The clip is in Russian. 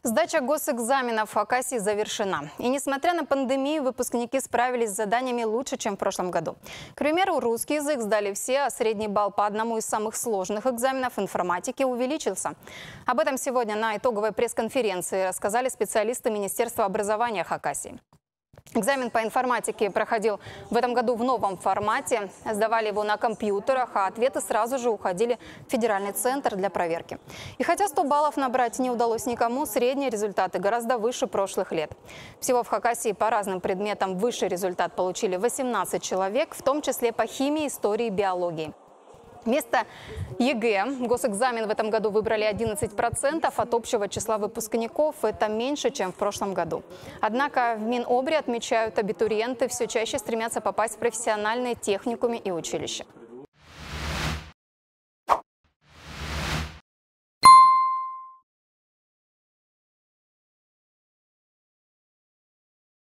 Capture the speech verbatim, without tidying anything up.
Сдача госэкзаменов в Хакасии завершена. И несмотря на пандемию, выпускники справились с заданиями лучше, чем в прошлом году. К примеру, русский язык сдали все, а средний балл по одному из самых сложных экзаменов информатики увеличился. Об этом сегодня на итоговой пресс-конференции рассказали специалисты Министерства образования Хакасии. Экзамен по информатике проходил в этом году в новом формате. Сдавали его на компьютерах, а ответы сразу же уходили в федеральный центр для проверки. И хотя сто баллов набрать не удалось никому, средние результаты гораздо выше прошлых лет. Всего в Хакасии по разным предметам высший результат получили восемнадцать человек, в том числе по химии, истории и биологии. Вместо ЕГЭ госэкзамен в этом году выбрали одиннадцать процентов от общего числа выпускников. Это меньше, чем в прошлом году. Однако в Минобре отмечают, абитуриенты все чаще стремятся попасть в профессиональные техникумы и училища.